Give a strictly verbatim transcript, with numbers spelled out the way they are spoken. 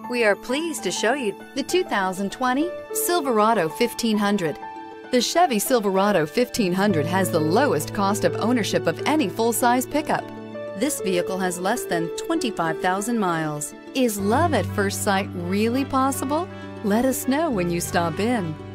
We are pleased to show you the two thousand twenty Silverado fifteen hundred. The Chevy Silverado fifteen hundred has the lowest cost of ownership of any full-size pickup. This vehicle has less than twenty-five thousand miles. Is love at first sight really possible? Let us know when you stop in.